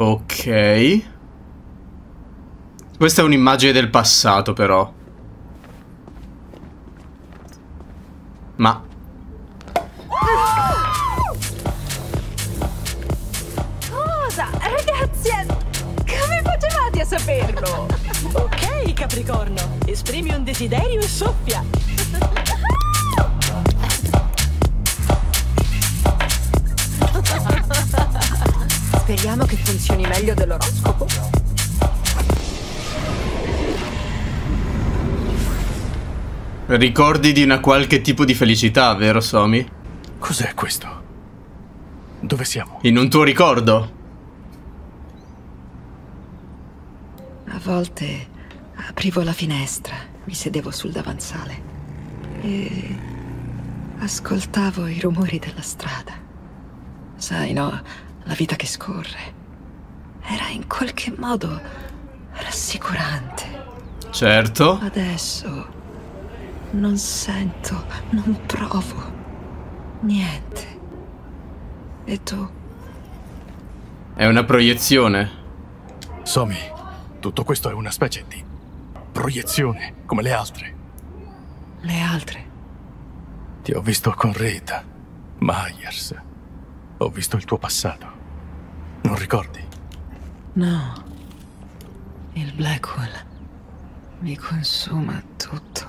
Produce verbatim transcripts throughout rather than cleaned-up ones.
Ok. Questa è un'immagine del passato, però. Ma... Cosa? Ragazzi, come facevate a saperlo? Ok, Capricorno. Esprimi un desiderio e soffia. Speriamo che funzioni meglio dell'oroscopo. Ricordi di una qualche tipo di felicità, vero Somi? Cos'è questo? Dove siamo? In un tuo ricordo? A volte aprivo la finestra, mi sedevo sul davanzale e ascoltavo i rumori della strada. Sai, no, la vita che scorre era in qualche modo rassicurante. Certo. Adesso non sento, non provo niente. E tu? È una proiezione. Somi, tutto questo è una specie di proiezione, come le altre. Le altre? Ti ho visto con Rita, Myers. Ho visto il tuo passato. Non ricordi? No. Il Blackwell mi consuma tutto.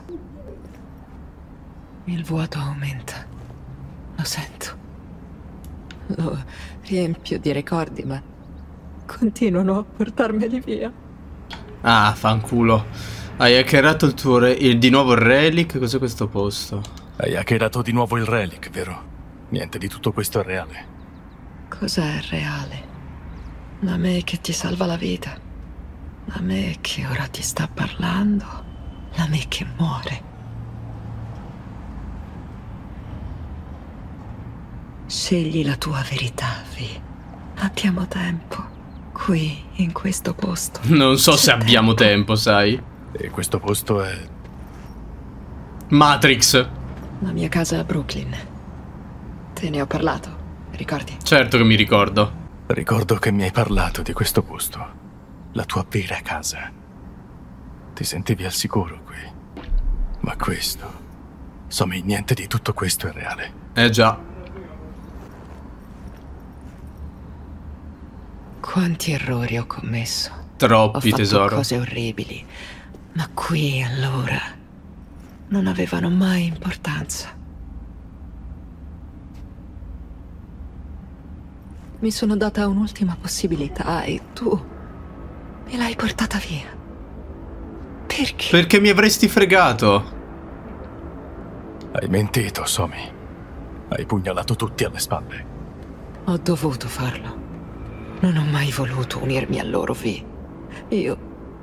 Il vuoto aumenta. Lo sento. Lo riempio di ricordi, ma continuano a portarmeli via. Ah, fanculo. Hai hackerato il tuo re il, di nuovo il relic? Cos'è questo posto? Hai hackerato di nuovo il relic, vero? Niente di tutto questo è reale. Cos'è reale? La me che ti salva la vita. La me che ora ti sta parlando. La me che muore. Scegli la tua verità, Vi. Abbiamo tempo. Qui, in questo posto. Non so se abbiamo tempo, sai. E questo posto è... Matrix. La mia casa a Brooklyn. Te ne ho parlato, ricordi? Certo che mi ricordo. Ricordo che mi hai parlato di questo posto. La tua vera casa. Ti sentivi al sicuro qui. Ma questo... Somi, niente di tutto questo è reale. Eh già. Quanti errori ho commesso. Troppi, ho fatto tesoro. Cose orribili. Ma qui, allora, non avevano mai importanza. Mi sono data un'ultima possibilità e tu me l'hai portata via. Perché? Perché mi avresti fregato? Hai mentito, Somi. Hai pugnalato tutti alle spalle. Ho dovuto farlo. Non ho mai voluto unirmi a loro, Vi. Io...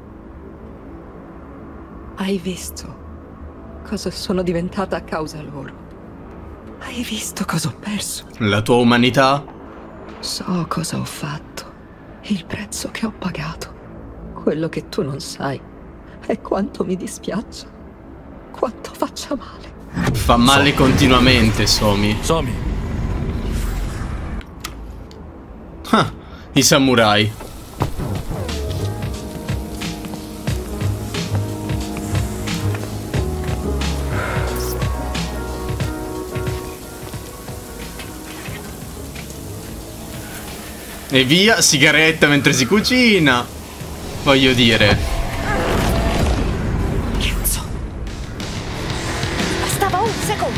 Hai visto cosa sono diventata a causa loro? Hai visto cosa ho perso? La tua umanità? So cosa ho fatto. Il prezzo che ho pagato. Quello che tu non sai è quanto mi dispiaccia. Quanto faccia male. Fa male continuamente, Somi. Somi! Ah, i samurai. E via, sigaretta mentre si cucina. Voglio dire. Cazzo! Bastava un secondo.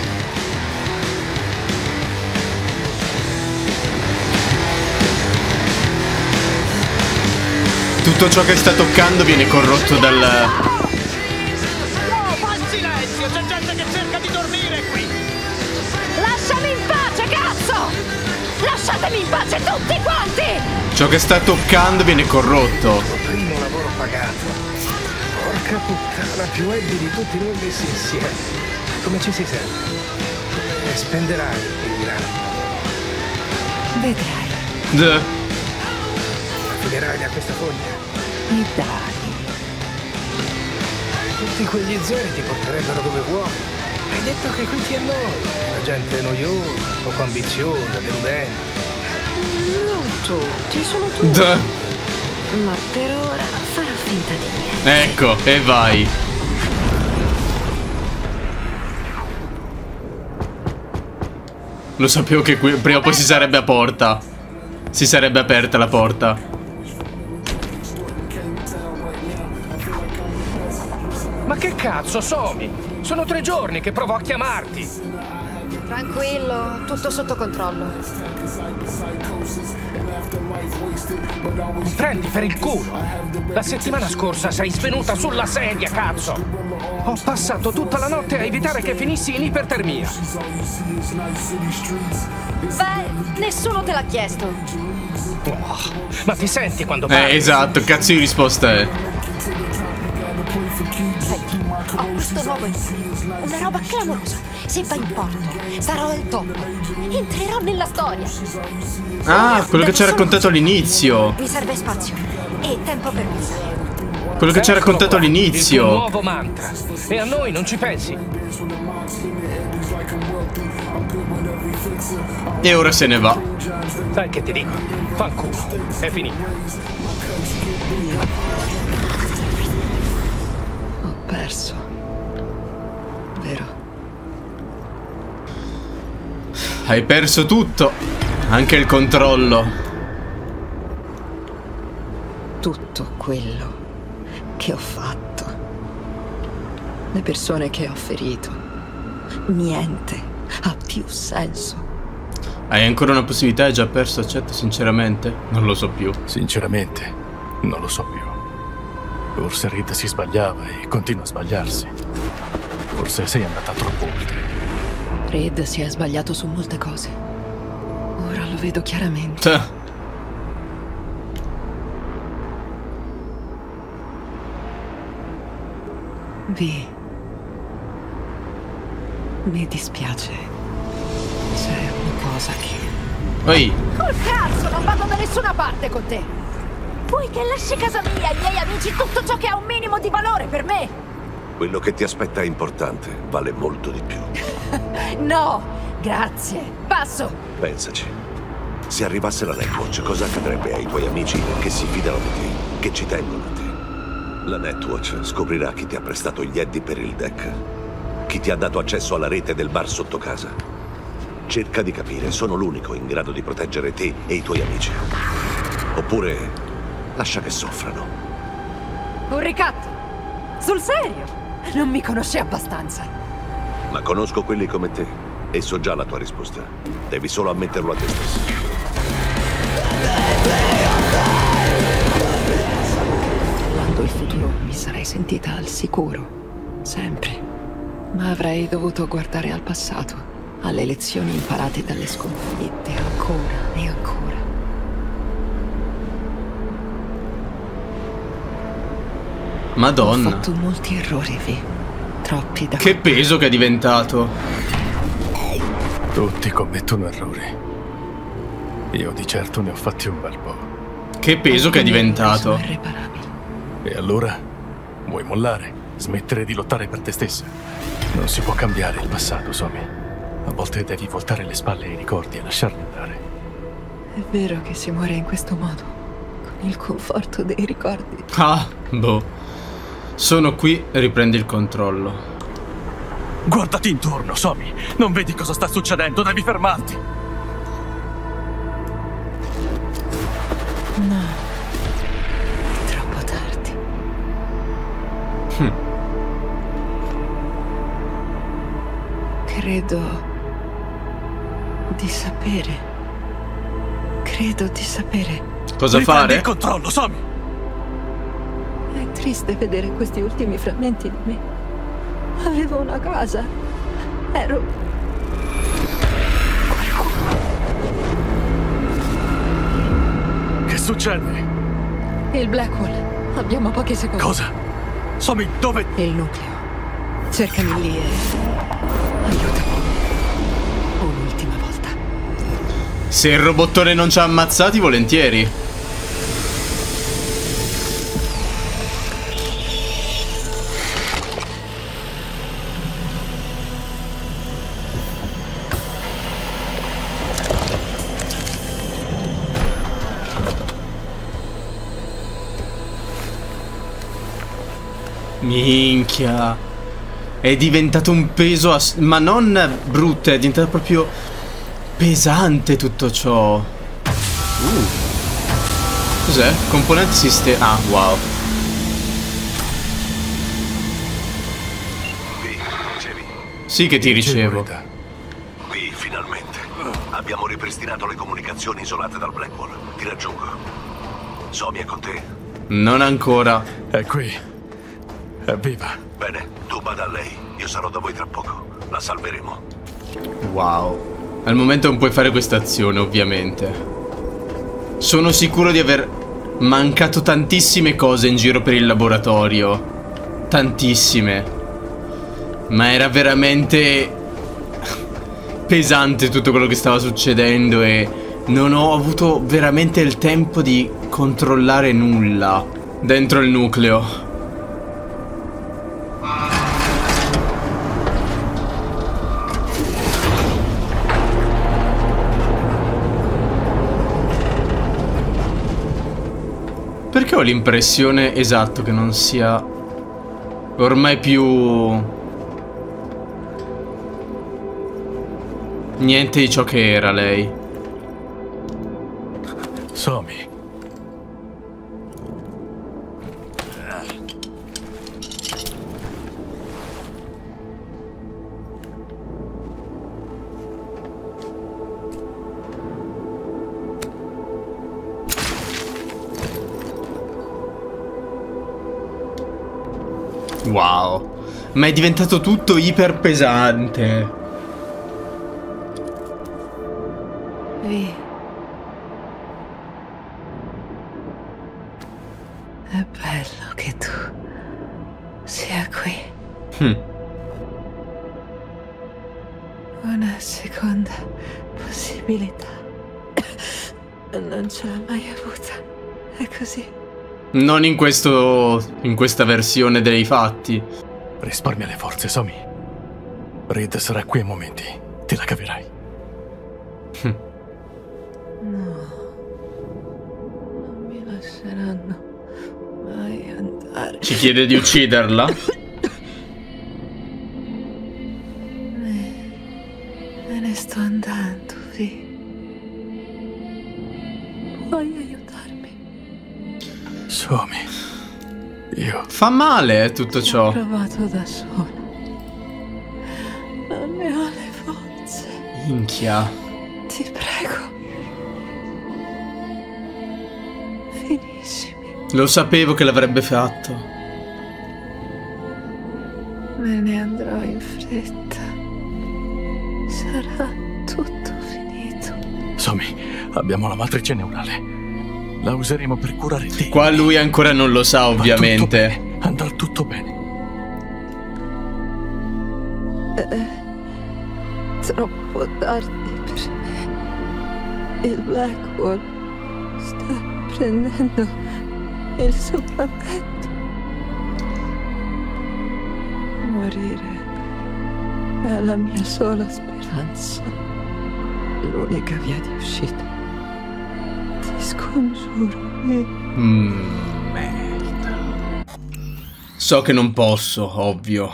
Tutto ciò che sta toccando viene corrotto dal... No, fa silenzio! C'è gente che cerca di dormire qui! Lasciami in pace, cazzo! Lasciatemi in pace tutti quanti! Ciò che sta toccando viene corrotto. Primo lavoro pagato. Porca puttana, più ebbi di tutti noi messi insieme. Come ci si sente? E spenderai il grano. Vedrai. D Finirai da questa foglia. E dai. Tutti quegli zeri ti porterebbero dove vuoi. Hai detto che qui ti annoi. La gente noiosa, poco ambiziosa, deludente. Non tutti, sono tutti. Duh. Ma per ora farò finta di niente. Ecco, e vai. Lo sapevo che qui, prima o poi si sarebbe aperta. Si sarebbe aperta la porta. Ma che cazzo, Somi? Sono tre giorni che provo a chiamarti. Tranquillo, tutto sotto controllo. Mi prendi per il culo. La settimana scorsa sei svenuta sulla sedia, cazzo. Ho passato tutta la notte a evitare che finissi in ipertermia. Beh, nessuno te l'ha chiesto. Oh, ma ti senti quando parli? Eh, esatto, cazzo di risposta è. Senti, ho questo nuovo impegno. Una roba clamorosa. Se va in porto, sarò al top. Entrerò nella storia. Ah, quello che ci ha raccontato all'inizio. Mi serve spazio e tempo per pensare. Quello che ci ha Eccolo raccontato qua, il tuo all'inizio. nuovo mantra. E a noi non ci pensi. E ora se ne va. Sai che ti dico? Fanculo. È finito. Ho perso. Vero? Hai perso tutto. Anche il controllo. Tutto quello che ho fatto. Le persone che ho ferito. Niente ha più senso. Hai ancora una possibilità, hai già perso, accetto sinceramente. Non lo so più. Sinceramente, non lo so più. Forse Reed si sbagliava e continua a sbagliarsi. Forse sei andata troppo oltre. Reed si è sbagliato su molte cose. Ora lo vedo chiaramente. Tch. Vi. Mi dispiace. C'è una cosa che... Oi. Col cazzo, non vado da nessuna parte con te. Vuoi che lasci casa mia, i miei amici, tutto ciò che ha un minimo di valore per me? Quello che ti aspetta è importante, vale molto di più. No, grazie. Passo. Pensaci. Se arrivasse la Netwatch, cosa accadrebbe ai tuoi amici che si fidano di te, che ci tengono a te? La Netwatch scoprirà chi ti ha prestato gli Eddy per il deck, chi ti ha dato accesso alla rete del bar sotto casa. Cerca di capire, sono l'unico in grado di proteggere te e i tuoi amici. Oppure lascia che soffrano. Un ricatto. Sul serio? Non mi conosci abbastanza. Ma conosco quelli come te e so già la tua risposta. Devi solo ammetterlo a te stesso. Parlando il futuro mi sarei sentita al sicuro. Sempre. Ma avrei dovuto guardare al passato. Alle lezioni imparate dalle sconfitte. Ancora e ancora. Madonna. Ho fatto molti errori, Vi. Troppi da... Che peso che è diventato. Tutti commettono errori. Io di certo ne ho fatti un bel po'. Che peso che è diventato. Sono irreparabili. E allora? Vuoi mollare? Smettere di lottare per te stessa? Non si può cambiare il passato, Somi. A volte devi voltare le spalle ai ricordi e lasciarli andare. È vero che si muore in questo modo, con il conforto dei ricordi. Ah, boh. Sono qui e riprendi il controllo. Guardati intorno, Somi. Non vedi cosa sta succedendo? Devi fermarti. No. È troppo tardi. Hm. Credo di sapere. Credo di sapere. Cosa Riprendi fare? il controllo, Somi. È triste vedere questi ultimi frammenti di me. Avevo una casa. Ero... Che succede? Il Blackwall. Abbiamo pochi secondi. Cosa? Somi, dove? Il nucleo. Cercami lì e... aiutami. Un'ultima volta. Se il robottone non ci ha ammazzati, volentieri. Minchia. È diventato un peso ass- ma non brutto, è diventato proprio pesante tutto ciò. Uh. Cos'è? Componente sistema. Ah, wow. Qui, ricevi. Sì che ti ricevo. Qui, finalmente. Abbiamo ripristinato le comunicazioni isolate dal Blackwall. Ti raggiungo. Somi è con te? Non ancora. È qui. È viva. Bene, tu bada a lei. Io sarò da voi tra poco. La salveremo. Wow. Al momento non puoi fare questa azione, ovviamente. Sono sicuro di aver mancato tantissime cose in giro per il laboratorio. Tantissime. Ma era veramente pesante tutto quello che stava succedendo e non ho avuto veramente il tempo di controllare nulla dentro il nucleo. Perché ho l'impressione, esatto, che non sia ormai più niente di ciò che era lei. Somi. Wow. Ma è diventato tutto iper pesante. Vi. È bello che tu sia qui. Hm. Una seconda possibilità. Non ce l'ho mai avuta. È così. Non in questo. in questa versione dei fatti. Risparmia le forze, Somi. Reed sarà qui a momenti. Te la caverai. No. Non mi lasceranno mai andare. Ci chiede di ucciderla? Me, me ne sto andando, Vi. Puoi aiutarmi? Somi. Io... Fa male eh, tutto Ho ciò. provato da sola. Non ne ho le forze. Minchia. Ti prego. Finiscimi. Lo sapevo che l'avrebbe fatto. Me ne andrò in fretta. Sarà tutto finito. Somi, abbiamo la matrice neurale. La useremo per curare te. Qua lui ancora non lo sa, ovviamente. Andrà tutto bene. È troppo tardi per me. Il Blackwall sta prendendo il sopravvento. Morire è la mia sola speranza. L'unica via di uscita. Ti scongiuro. Mm, merda. So che non posso, ovvio.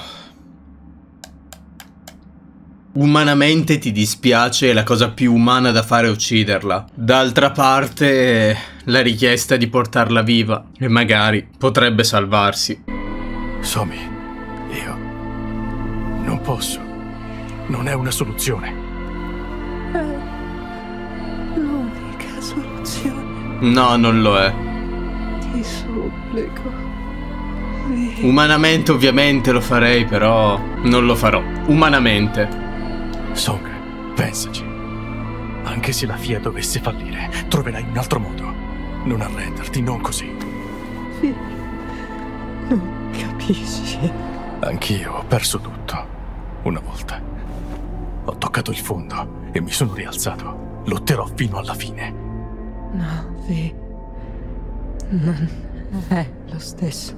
Umanamente ti dispiace, la cosa più umana da fare è ucciderla. D'altra parte, la richiesta è di portarla viva e magari potrebbe salvarsi. Somi, io non posso. Non è una soluzione. È l'unica soluzione. No, non lo è. Ti supplico. Vi. Umanamente ovviamente lo farei, però non lo farò. Umanamente. Song, pensaci. Anche se la F I A dovesse fallire, troverai un altro modo. Non arrenderti, non così. Vi. Non capisci. Anch'io ho perso tutto. Una volta. Ho toccato il fondo e mi sono rialzato. Lotterò fino alla fine. No, Vi. Non è lo stesso.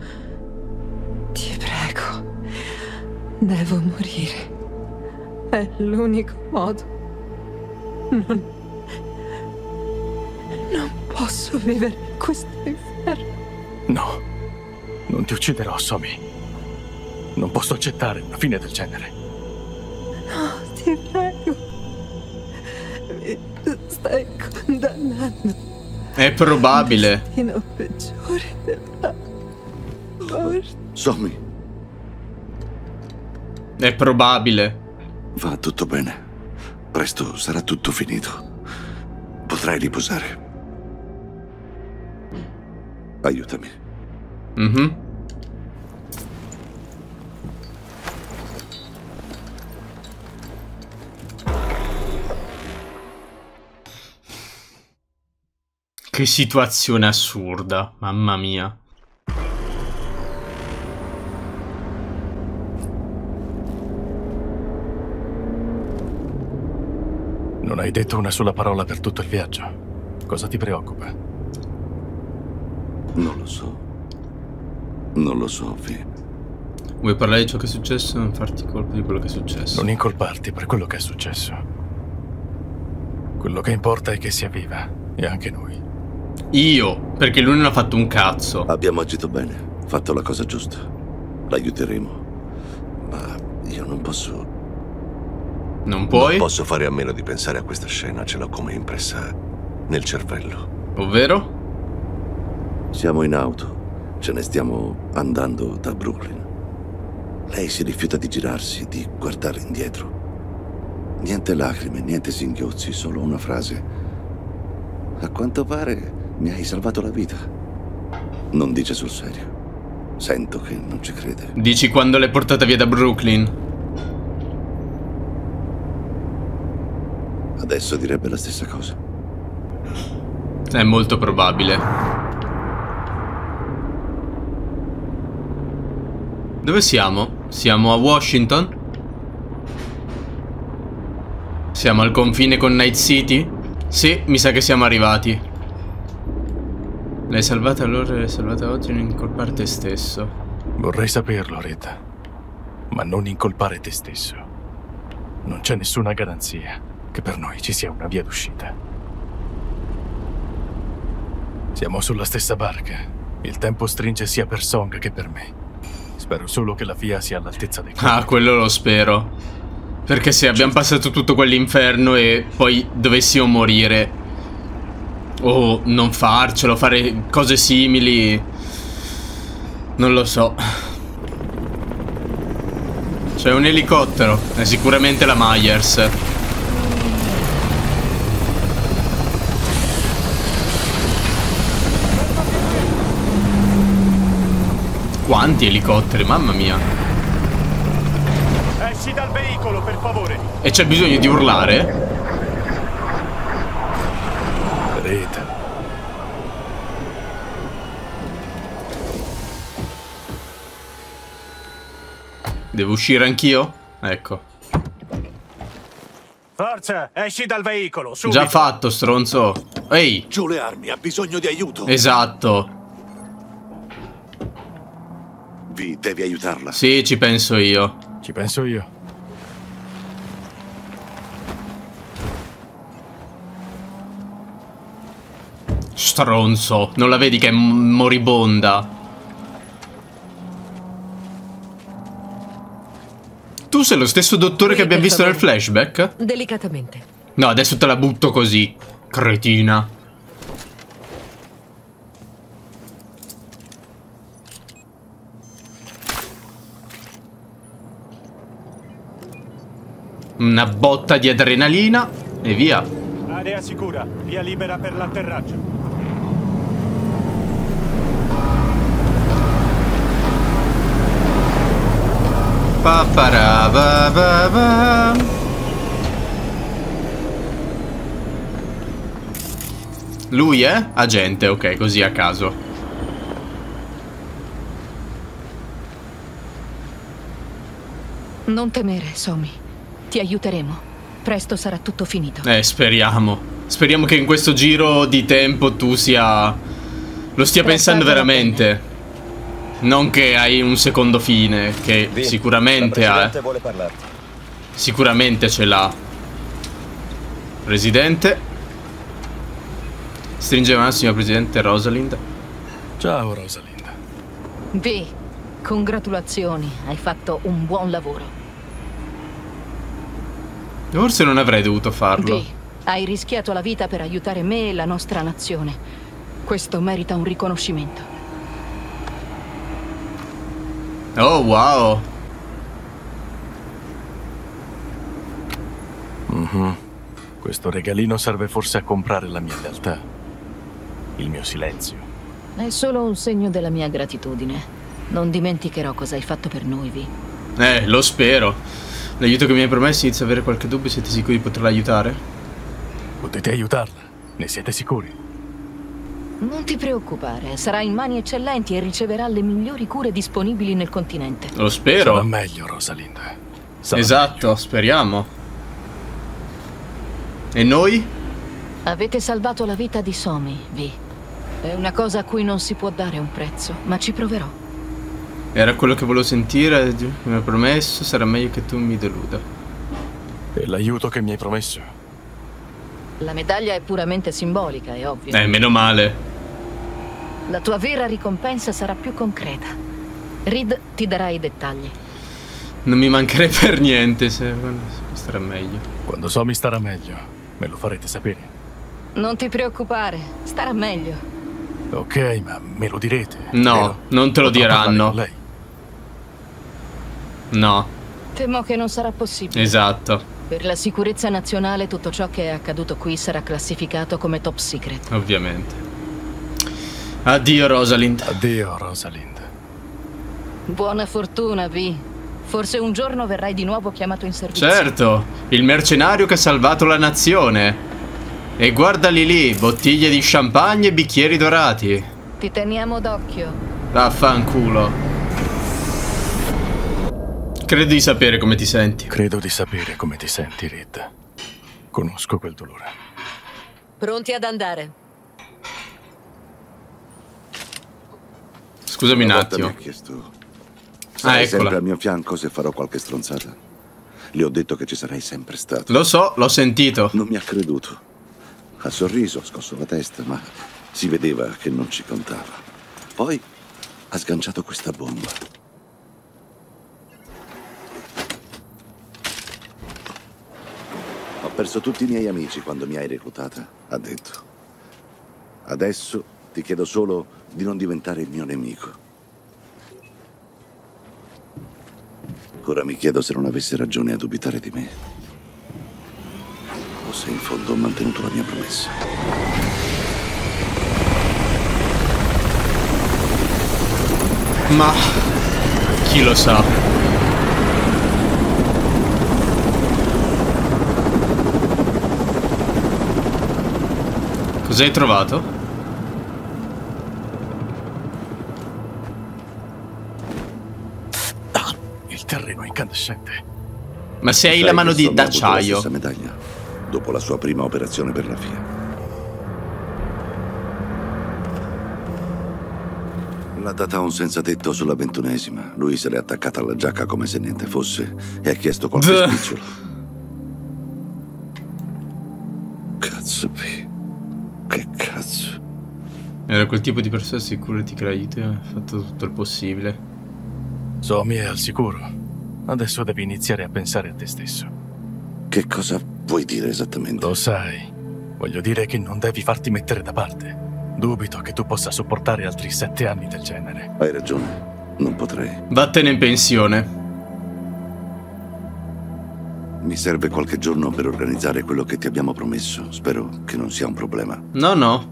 Ti prego. Devo morire. È l'unico modo. Non... Non posso vivere in questo inferno. No. Non ti ucciderò, Somi. Non posso accettare una fine del genere. No, ti prego. Mi stai condannando. È probabile. Il destino peggiore della morte. Somi, È probabile. va tutto bene. Presto sarà tutto finito. Potrai riposare. Aiutami. Mhm. Che situazione assurda, mamma mia. Non hai detto una sola parola per tutto il viaggio. Cosa ti preoccupa? Non lo so. Non lo so, Vi. Vuoi parlare di ciò che è successo e non farti colpa di quello che è successo? Non incolparti per quello che è successo. Quello che importa è che sia viva, e anche noi. Io, perché lui non ha fatto un cazzo. Abbiamo agito bene, fatto la cosa giusta. L'aiuteremo. Ma io non posso... Non puoi? Non posso fare a meno di pensare a questa scena, ce l'ho come impressa nel cervello. Ovvero? Siamo in auto, ce ne stiamo andando da Brooklyn. Lei si rifiuta di girarsi, di guardare indietro. Niente lacrime, niente singhiozzi, solo una frase. A quanto pare mi hai salvato la vita. Non dice sul serio. Sento che non ci crede. Dici quando l'hai portata via da Brooklyn? Adesso direbbe la stessa cosa. È molto probabile. Dove siamo? Siamo a Washington? Siamo al confine con Night City? Sì, mi sa che siamo arrivati. L'hai salvata allora e l'hai salvata oggi, non incolpare te stesso. Vorrei saperlo, Rita. Ma non incolpare te stesso. Non c'è nessuna garanzia che per noi ci sia una via d'uscita. Siamo sulla stessa barca. Il tempo stringe sia per Song che per me. Spero solo che la V I A sia all'altezza dei compiti. Ah, quello lo spero. Perché se abbiamo passato tutto quell'inferno e poi dovessimo morire o non farcelo, fare cose simili, non lo so. C'è un elicottero, è sicuramente la Myers. Quanti elicotteri, mamma mia. Esci dal veicolo, per favore. E c'è bisogno di urlare? Rita. Devo uscire anch'io? Ecco. Forza, esci dal veicolo, subito. Già fatto, stronzo. Ehi. Giù le armi, ha bisogno di aiuto. Esatto. Vi, devi aiutarla. Sì, ci penso io. Ci penso io. Stronzo. Non la vedi che è moribonda? Tu sei lo stesso dottore che abbiamo visto nel flashback? Delicatamente. No, adesso te la butto così. Cretina. Una botta di adrenalina e via. Area sicura, via libera per l'atterraggio. Pa-pa-ra-ba-ba-ba. Lui è? Agente, ok, così a caso. Non temere, Somi. Ti aiuteremo. Presto sarà tutto finito. Eh, speriamo. Speriamo che in questo giro di tempo tu sia... lo stia pensando veramente. Non che hai un secondo fine, che Vin, sicuramente la ha. Presidente vuole parlarti. Sicuramente ce l'ha. Presidente. Stringe la mano, signor Presidente Rosalind. Ciao, Rosalind. Vi, congratulazioni, hai fatto un buon lavoro. Forse non avrei dovuto farlo. Vi, hai rischiato la vita per aiutare me e la nostra nazione. Questo merita un riconoscimento. Oh, wow. Mm-hmm. Questo regalino serve forse a comprare la mia lealtà. Il mio silenzio. È solo un segno della mia gratitudine. Non dimenticherò cosa hai fatto per noi, Vi. Eh, lo spero. L'aiuto che mi hai promesso, inizio ad avere qualche dubbio. Siete sicuri di poterla aiutare? Potete aiutarla? Ne siete sicuri? Non ti preoccupare, sarà in mani eccellenti e riceverà le migliori cure disponibili nel continente. Lo spero. Sarà meglio, Rosalind. Sarà esatto, meglio. speriamo. E noi? Avete salvato la vita di Somi, Vi. È una cosa a cui non si può dare un prezzo, ma ci proverò. Era quello che volevo sentire, mi hai promesso, sarà meglio che tu mi deluda. E l'aiuto che mi hai promesso? La medaglia è puramente simbolica, è ovvio. Eh, meno male. La tua vera ricompensa sarà più concreta. Reed ti darà i dettagli. Non mi mancherei per niente, se starà meglio. Quando so mi starà meglio, me lo farete sapere. Non ti preoccupare, starà meglio. Ok, ma me lo direte? No, vero? non te lo Potrò parlare diranno. con lei? No. Temo che non sarà possibile. Esatto. Per la sicurezza nazionale tutto ciò che è accaduto qui sarà classificato come top secret. Ovviamente. Addio, Rosalind. Addio, Rosalind. Buona fortuna, Vi. Forse un giorno verrai di nuovo chiamato in servizio. Certo, il mercenario che ha salvato la nazione. E guardali lì, bottiglie di champagne e bicchieri dorati. Ti teniamo d'occhio. Vaffanculo. Credo di sapere come ti senti. Credo di sapere come ti senti, Reed. Conosco quel dolore. Pronti ad andare. Scusami un Una volta attimo. mi ha chiesto: Ah, sarai eccola. sempre al mio fianco se farò qualche stronzata? Le ho detto che ci sarei sempre stato. Lo so, l'ho sentito. Non mi ha creduto. Ha sorriso, ha scosso la testa, ma si vedeva che non ci contava. Poi ha sganciato questa bomba. Ho perso tutti i miei amici quando mi hai reclutata, ha detto. Adesso ti chiedo solo di non diventare il mio nemico. Ora mi chiedo se non avesse ragione a dubitare di me. O se in fondo ho mantenuto la mia promessa. Ma chi lo sa? Cosa hai trovato? Ah, il terreno è incandescente. Ma se hai Sai la mano che di Somi ha avuto la d'acciaio. stessa medaglia dopo la sua prima operazione per la F I A. L'ha data a un senza tetto sulla ventunesima. Lui se l'è attaccata alla giacca come se niente fosse e ha chiesto qualche Beh. spicciolo. Cazzo, P. Che cazzo. Era quel tipo di persona, sicurati che l'aiuti, ha fatto tutto il possibile. Somi è al sicuro. Adesso devi iniziare a pensare a te stesso. Che cosa vuoi dire esattamente? Lo sai. Voglio dire che non devi farti mettere da parte. Dubito che tu possa sopportare altri sette anni del genere. Hai ragione. Non potrei. Vattene in pensione. Mi serve qualche giorno per organizzare quello che ti abbiamo promesso. Spero che non sia un problema. No, no.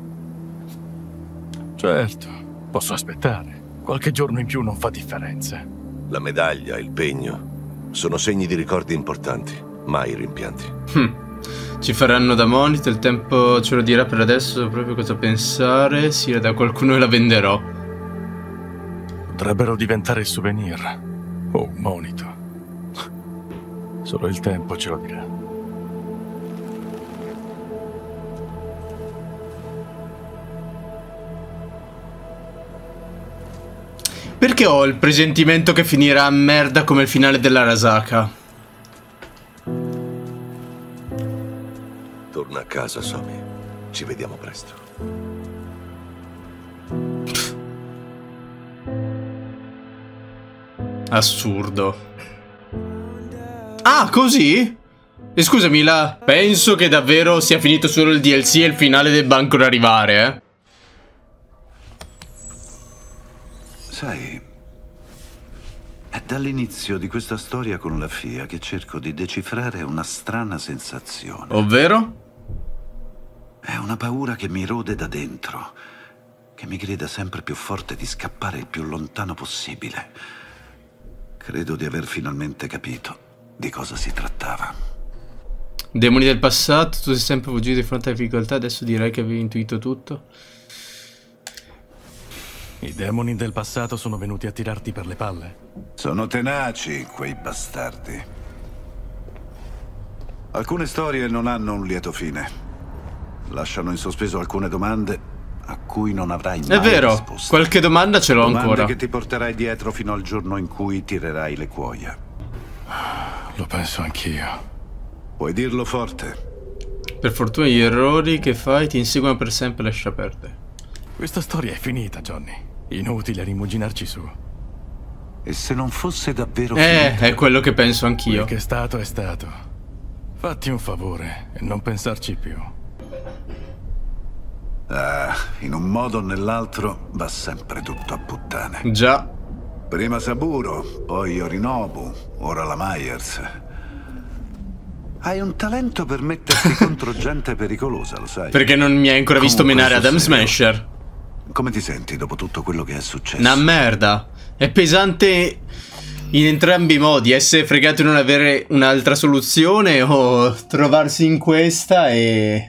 Certo, posso aspettare. Qualche giorno in più non fa differenza. La medaglia, il pegno, sono segni di ricordi importanti, mai rimpianti. Hm. Ci faranno da monito, il tempo ce lo dirà. Per adesso so proprio cosa pensare. Sì, da qualcuno la venderò. Potrebbero diventare souvenir o un monito. Solo il tempo ce lo dirà. Perché ho il presentimento che finirà a merda come il finale dell'Arasaka? Torna a casa, Somi. Ci vediamo presto. Assurdo. Ah, così? E scusami, la... penso che davvero sia finito solo il D L C e il finale debba ancora arrivare, eh. Sai, è dall'inizio di questa storia con la F I A che cerco di decifrare una strana sensazione. Ovvero? È una paura che mi rode da dentro, che mi grida sempre più forte di scappare il più lontano possibile. Credo di aver finalmente capito di cosa si trattava. Demoni del passato, tu sei sempre fuggito di fronte alle difficoltà, adesso direi che avevi intuito tutto. I demoni del passato sono venuti a tirarti per le palle? Sono tenaci, quei bastardi. Alcune storie non hanno un lieto fine. Lasciano in sospeso alcune domande a cui non avrai mai risposta. È vero, qualche domanda ce l'ho ancora. Domande che ti porterai dietro fino al giorno in cui tirerai le cuoia. Lo penso anch'io. Puoi dirlo forte. Per fortuna gli errori che fai ti inseguono per sempre, lascia aperte. Questa storia è finita, Johnny. Inutile rimuginarci su. E se non fosse davvero Eh, finita? è quello che penso anch'io. Quel che è stato è stato. Fatti un favore e non pensarci più. Ah, in un modo o nell'altro va sempre tutto a puttane. Già. Prima Saburo, poi Yorinobu, ora la Myers. Hai un talento per metterti contro gente pericolosa, lo sai? Perché non mi hai ancora visto Comunque, menare sul Adam serio, Smasher? Come ti senti dopo tutto quello che è successo? Una merda. È pesante in entrambi i modi. Essere fregato di non avere un'altra soluzione o trovarsi in questa e...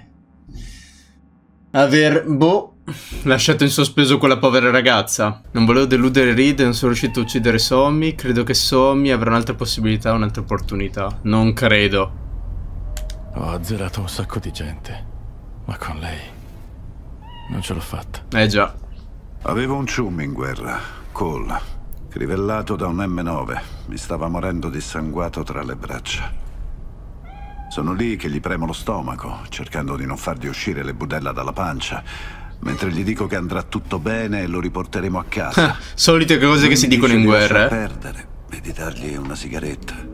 aver, boh, lasciato in sospeso quella povera ragazza. Non volevo deludere Reed e non sono riuscito a uccidere Somi. Credo che Somi avrà un'altra possibilità, un'altra opportunità. Non credo. Ho azzerato un sacco di gente, ma con lei non ce l'ho fatta. Eh già. Avevo un cium in guerra, Cole, crivellato da un M nove. Mi stava morendo dissanguato tra le braccia. Sono lì che gli premo lo stomaco, cercando di non fargli uscire le budella dalla pancia, mentre gli dico che andrà tutto bene e lo riporteremo a casa. Solite cose Lui che si mi dicono dice in di guerra, lasciar eh. perdere e di dargli una sigaretta.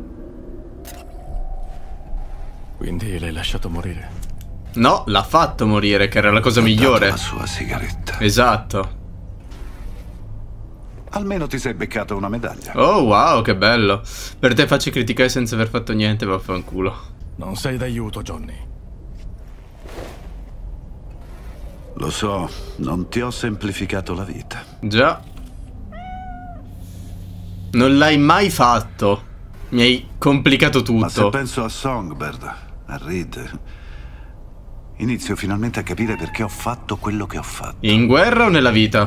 Quindi l'hai lasciato morire? No, l'ha fatto morire, che era la cosa Ho dato migliore. la sua sigaretta. Esatto. Almeno ti sei beccato una medaglia. Oh wow, che bello. Per te faccio criticare senza aver fatto niente, vaffanculo. Non sei d'aiuto, Johnny. Lo so, non ti ho semplificato la vita. Già. Non l'hai mai fatto. Mi hai complicato Ma se tutto. penso a Songbird, a Reed, inizio finalmente a capire perché ho fatto quello che ho fatto. In guerra o nella vita?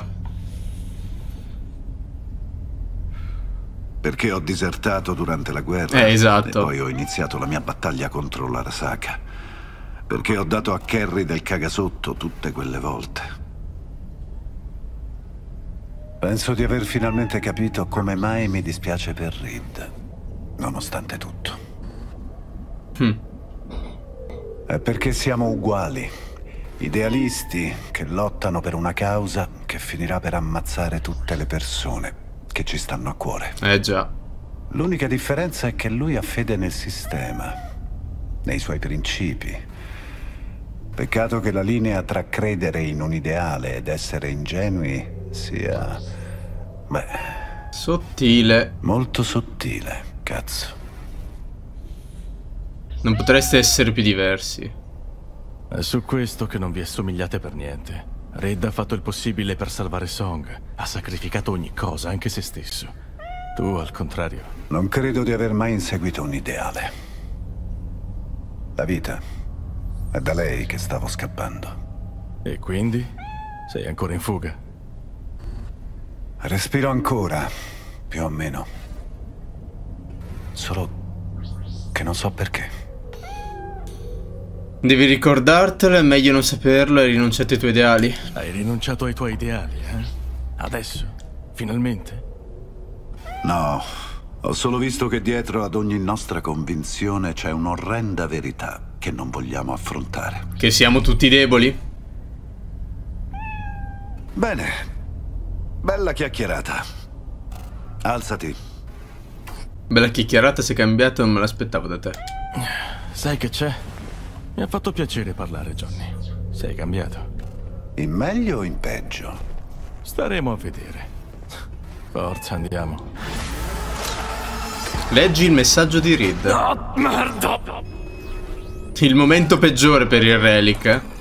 Perché ho disertato durante la guerra. Eh, esatto. E poi ho iniziato la mia battaglia contro l'Arasaka. Perché ho dato a Kerry del cagasotto tutte quelle volte. Penso di aver finalmente capito come mai mi dispiace per Reed, nonostante tutto. Hm. È perché siamo uguali. Idealisti che lottano per una causa che finirà per ammazzare tutte le persone che ci stanno a cuore. Eh già. L'unica differenza è che lui ha fede nel sistema, nei suoi principi. Peccato che la linea tra credere in un ideale ed essere ingenui sia... beh... sottile. Molto sottile, cazzo. Non potreste essere più diversi. È su questo che non vi assomigliate per niente. Reed ha fatto il possibile per salvare Song. Ha sacrificato ogni cosa, anche se stesso. Tu, al contrario. Non credo di aver mai inseguito un ideale. La vita è da lei che stavo scappando. E quindi? Sei ancora in fuga? Respiro ancora, più o meno. Solo che non so perché. Devi ricordartelo, è meglio non saperlo. Hai rinunciato ai tuoi ideali. Hai rinunciato ai tuoi ideali, eh? Adesso? Finalmente? No, ho solo visto che dietro ad ogni nostra convinzione c'è un'orrenda verità che non vogliamo affrontare. Che siamo tutti deboli? Bene, bella chiacchierata. Alzati Bella chiacchierata, sei cambiato, non me l'aspettavo da te. Sai che c'è? Mi ha fatto piacere parlare, Johnny. Sei cambiato. In meglio o in peggio? Staremo a vedere. Forza, andiamo. Leggi il messaggio di Reed. No, merda! Il momento peggiore per il Relic.